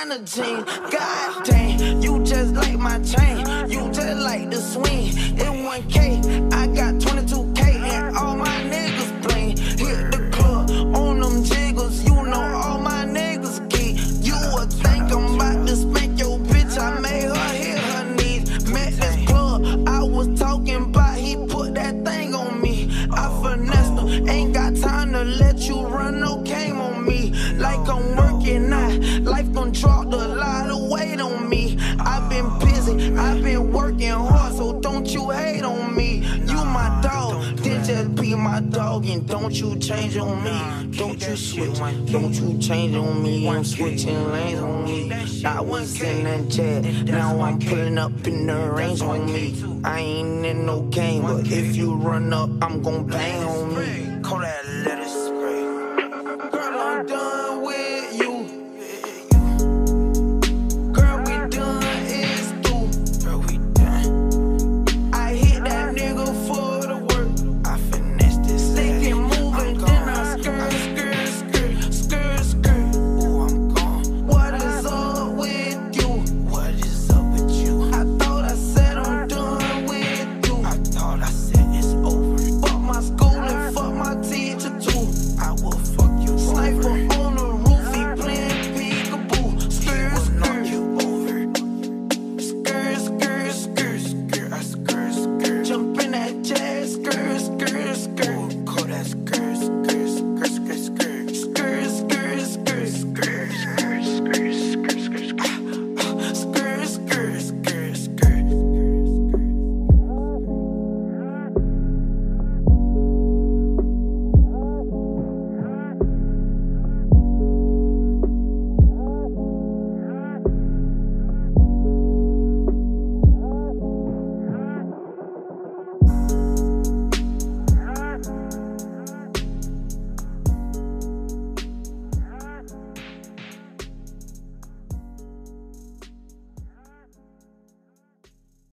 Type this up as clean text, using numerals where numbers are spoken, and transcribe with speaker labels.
Speaker 1: designer jeans. God dang, you just like my chain. You just like the swing. It 1K, I got 22K, and all my niggas playing. Hit the club on them jiggles. You know all my niggas geek. You would think I'm about to spank your bitch. I made her hit her knees. Met this club I was talking about. He put that thing on me. I finessed him. Ain't got time to let you run no game on me. Like I'm working now. Life gon' drop a lot of weight on me. I've been busy, I've been working hard, so don't you hate on me. You my dog, then just be my dog, and don't you change on me. Don't you switch, don't you change on me. I'm switching lanes on me. I was in that jet, now I'm pulling up in the range on me. I ain't in no game, but if you run up, I'm gon' bang on me. Kodak.